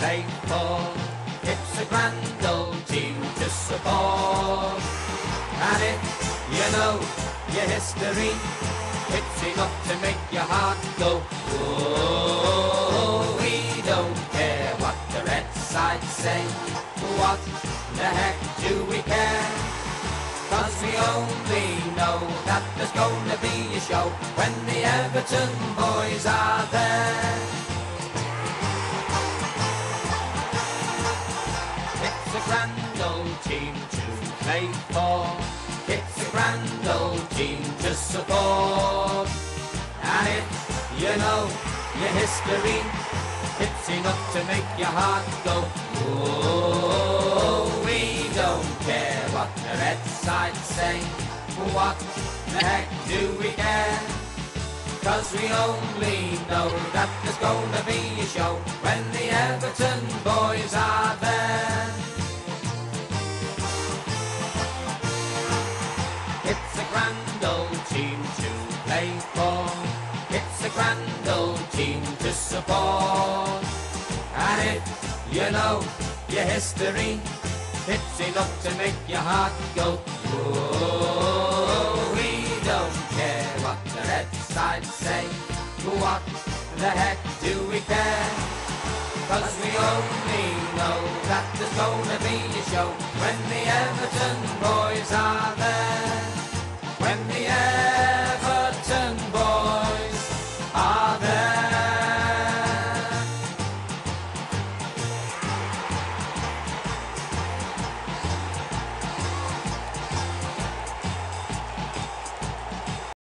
play for. It's a grand old team to support. And if you know your history, it's enough to make your heart go, whoa. We don't care what the red side say. What the heck do we care? 'Cause we only know that there's gonna be a show when the Everton boys are there. It's a grand old team to play for. It's a grand old team to support. And if you know your history, it's enough to make your heart go, whoa. We don't care what the red side say. What the heck do we care? 'Cause we only know that there's gonna be a show when the Everton boys are there. It's a grand old team to play for. It's a grand old team to support. And if you know your history, it's enough to make your heart go, whoa. We don't care what the red side say. What the heck do we care? 'Cause we only know that there's gonna be a show when the Everton boys are there. When the